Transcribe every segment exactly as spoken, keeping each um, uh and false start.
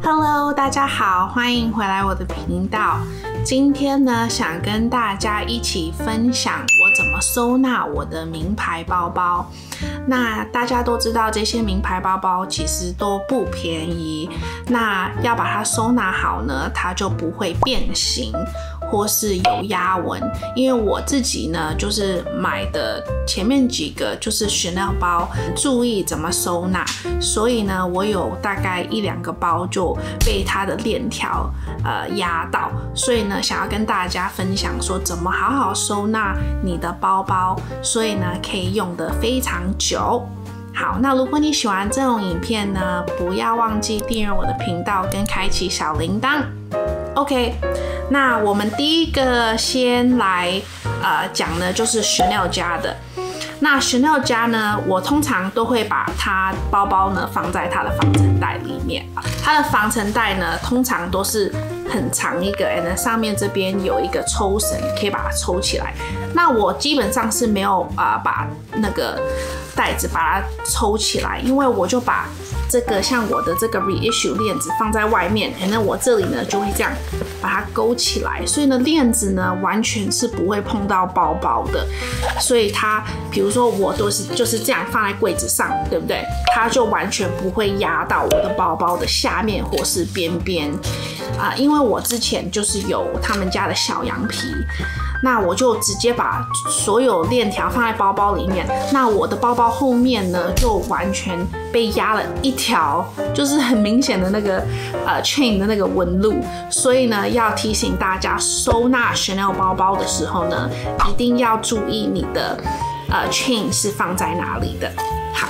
Hello， 大家好，欢迎回来我的频道。今天呢，想跟大家一起分享我怎么收纳我的名牌包包。那大家都知道，这些名牌包包其实都不便宜。那要把它收纳好呢，它就不会变形或是有压纹。因为我自己呢，就是买的前面几个就是 Chanel 包，注意怎么收纳，所以呢，我有大概一两个包就被它的链条呃压到，所以呢，想要跟大家分享说怎么好好收纳你的包包，所以呢，可以用得非常久。好，那如果你喜欢这种影片呢，不要忘记订阅我的频道跟开启小铃铛。OK， 那我们第一个先来呃讲的就是 Chanel 家的。那 Chanel 家呢，我通常都会把它包包呢放在它的防尘袋里面。它的防尘袋呢，通常都是很长一个，然后上面这边有一个抽绳，可以把它抽起来。那我基本上是没有啊、呃、把那个袋子把它抽起来，因为我就把这个像我的这个 reissue 链子放在外面，然后我这里呢就会这样把它勾起来，所以呢链子呢完全是不会碰到包包的，所以它比如说我都是就是这样放在柜子上，对不对？它就完全不会压到我的包包的下面或是边边啊、呃，因为我之前就是有他们家的小羊皮。那我就直接把所有链条放在包包里面，那我的包包后面呢，就完全被压了一条，就是很明显的那个呃 chain 的那个纹路。所以呢，要提醒大家，收纳 Chanel 包包的时候呢，一定要注意你的呃 chain 是放在哪里的。好，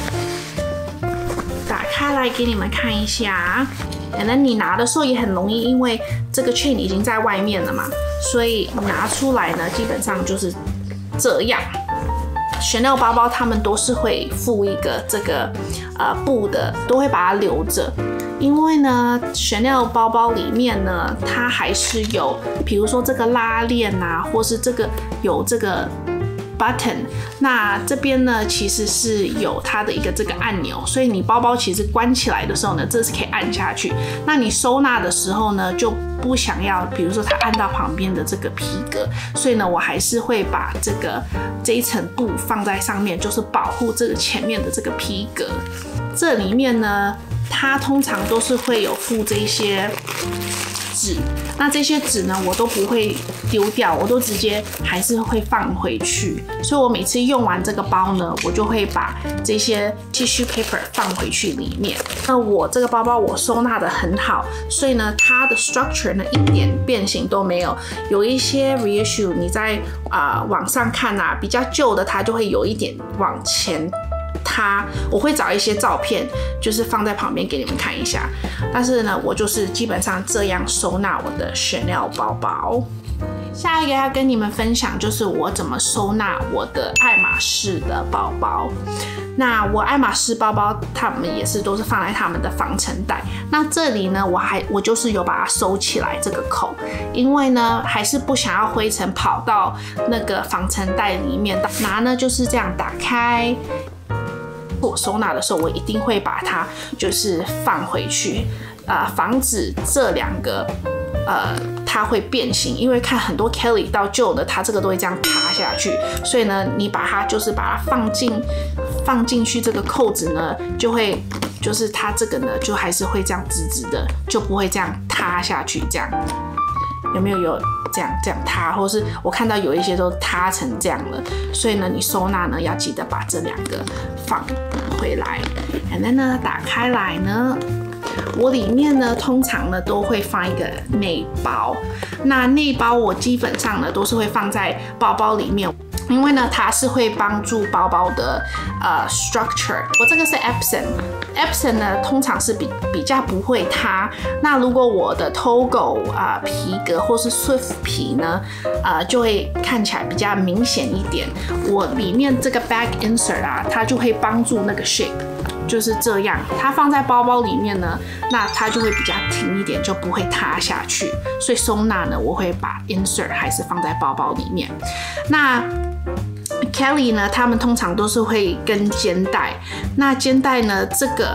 打开来给你们看一下。可能你拿的时候也很容易，因为这个 chain 已经在外面了嘛，所以拿出来呢，基本上就是这样。Chanel 包包他们都是会附一个这个呃布的，都会把它留着，因为呢 Chanel 包包里面呢，它还是有，比如说这个拉链啊，或是这个有这个button， 那这边呢其实是有它的一个这个按钮，所以你包包其实关起来的时候呢，这是可以按下去。那你收纳的时候呢，就不想要，比如说它按到旁边的这个皮革，所以呢，我还是会把这个这一层布放在上面，就是保护这个前面的这个皮革。这里面呢，它通常都是会有附这些纸，那这些纸呢，我都不会丢掉，我都直接还是会放回去。所以我每次用完这个包呢，我就会把这些 tissue paper 放回去里面。那我这个包包我收纳的很好，所以呢，它的 structure 呢一点变形都没有。有一些 reissue 你在啊、呃、网上看啊，比较旧的它就会有一点往前。它我会找一些照片，就是放在旁边给你们看一下。但是呢，我就是基本上这样收纳我的 Chanel 包包。下一个要跟你们分享就是我怎么收纳我的爱马仕的包包。那我爱马仕包包，他们也是都是放在他们的防尘袋。那这里呢，我还我就是有把它收起来这个口，因为呢还是不想要灰尘跑到那个防尘袋里面。拿呢就是这样打开。我收纳的时候，我一定会把它就是放回去，呃，防止这两个呃它会变形。因为看很多 Kelly 到旧的，它这个都会这样塌下去，所以呢，你把它就是把它放进放进去这个扣子呢，就会就是它这个呢就还是会这样直直的，就不会这样塌下去。这样有没有有？这样这样塌，或是我看到有一些都塌成这样了，所以呢，你收纳呢要记得把这两个放回来。然后呢，打开来呢，我里面呢通常呢都会放一个内包。那内包我基本上呢都是会放在包包里面。因为呢，它是会帮助包包的呃 structure。我这个是 Epson，Epson 呢通常是比比较不会塌。那如果我的 Togo 啊、呃、皮革或是 Swift 皮呢，呃就会看起来比较明显一点。我里面这个 bag insert 啊，它就会帮助那个 shape。就是这样，它放在包包里面呢，那它就会比较挺一点，就不会塌下去。所以收纳呢，我会把 insert 还是放在包包里面。那 Kelly 呢，他们通常都是会跟肩带。那肩带呢，这个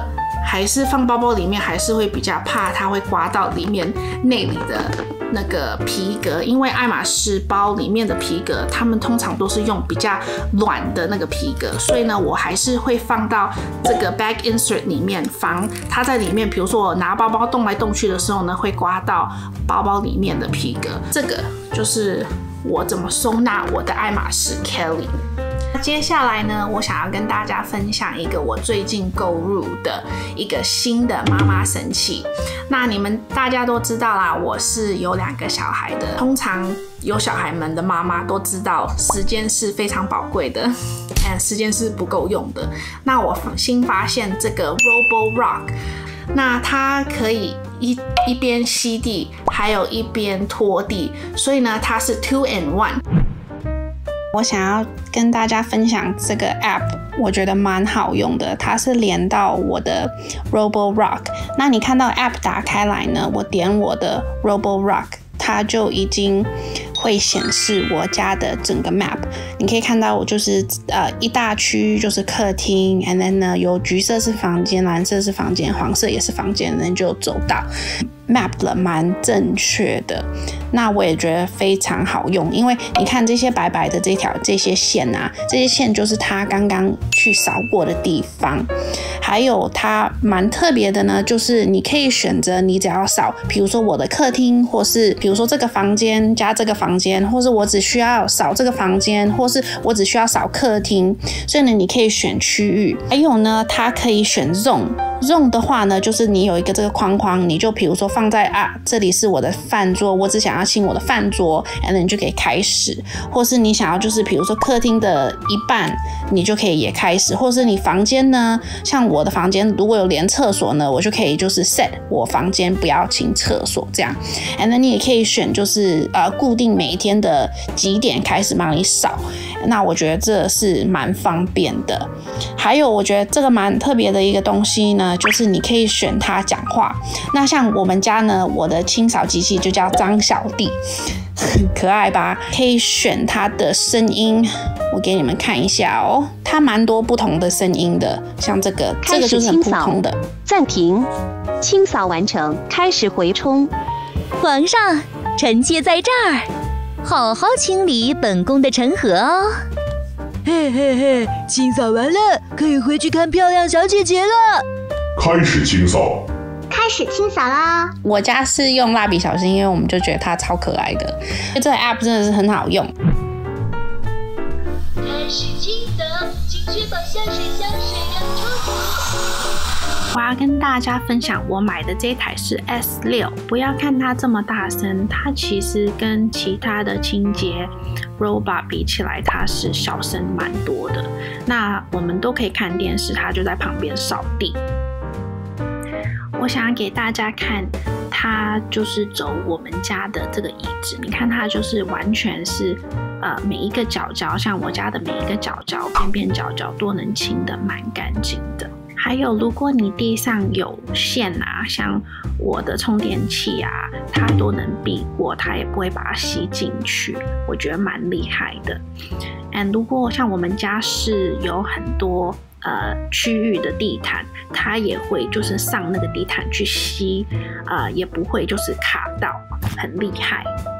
还是放包包里面，还是会比较怕它会刮到里面内里的那个皮革，因为爱马仕包里面的皮革，他们通常都是用比较软的那个皮革，所以呢，我还是会放到这个 bag insert 里面，防它在里面，比如说我拿包包动来动去的时候呢，会刮到包包里面的皮革。这个就是我怎么收纳我的爱马仕 Kelly。接下来呢，我想要跟大家分享一个我最近购入的一个新的妈妈神器。那你们大家都知道啦，我是有两个小孩的。通常有小孩们的妈妈都知道，时间是非常宝贵的，嗯，时间是不够用的。那我新发现这个 Roborock， 那它可以一一边吸地，还有一边拖地，所以呢，它是 two in one。我想要跟大家分享这个 app， 我觉得蛮好用的，它是连到我的 Roborock。那你看到 app 打开来呢，我点我的 Roborock， 它就已经会显示我家的整个 map。你可以看到我就是呃一大区就是客厅 ，and then 呢有橘色是房间，蓝色是房间，黄色也是房间，然后就走到 map 了，蛮正确的。那我也觉得非常好用，因为你看这些白白的这条这些线啊，这些线就是它刚刚去扫过的地方。还有它蛮特别的呢，就是你可以选择你只要扫，比如说我的客厅，或是比如说这个房间加这个房间，或是我只需要扫这个房间，或是我只需要扫客厅。所以呢，你可以选区域。还有呢，它可以选 zone。zone 的话呢，就是你有一个这个框框，你就比如说放在啊，这里是我的饭桌，我只想要清我的饭桌，然后你就可以开始。或是你想要就是比如说客厅的一半，你就可以也开始。或是你房间呢，像我的房间如果有连厕所呢，我就可以就是 set 我房间不要清厕所这样。然后你也可以选就是呃固定每一天的几点开始帮你扫。那我觉得这是蛮方便的。还有我觉得这个蛮特别的一个东西呢，就是你可以选它讲话。那像我们家呢，我的清扫机器就叫张小弟，可爱吧？可以选它的声音，我给你们看一下哦。它蛮多不同的声音的，像这个，这个就是很普通的。 暂停，清扫完成，开始回冲。 皇上，臣妾在这儿，好好清理本宫的陈河哦。 嘿嘿嘿，清扫完了，可以回去看漂亮小姐姐了。 开始清扫。 开始清扫啦！ 我家是用蜡笔小新，因为我们就觉得它超可爱的。这个 app 真的是很好用。 开始清扫，请确保下水箱水量充足。 我要跟大家分享我买的这台是 S 六， 不要看它这么大声，它其实跟其他的清洁 robot 比起来，它是小声蛮多的。那我们都可以看电视，它就在旁边扫地。我想要给大家看，它就是走我们家的这个椅子，你看它就是完全是呃每一个角角，像我家的每一个角角、边边角角都能清得蛮干净的。还有，如果你地上有线啊，像我的充电器啊，它都能避过，它也不会把它吸进去，我觉得蛮厉害的。And 如果像我们家是有很多呃区域的地毯，它也会就是上那个地毯去吸，呃也不会就是卡到，很厉害。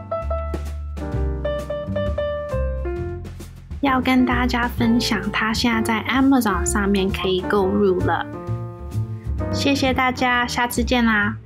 要跟大家分享，它现在在 Amazon 上面可以购入了。谢谢大家，下次见啦！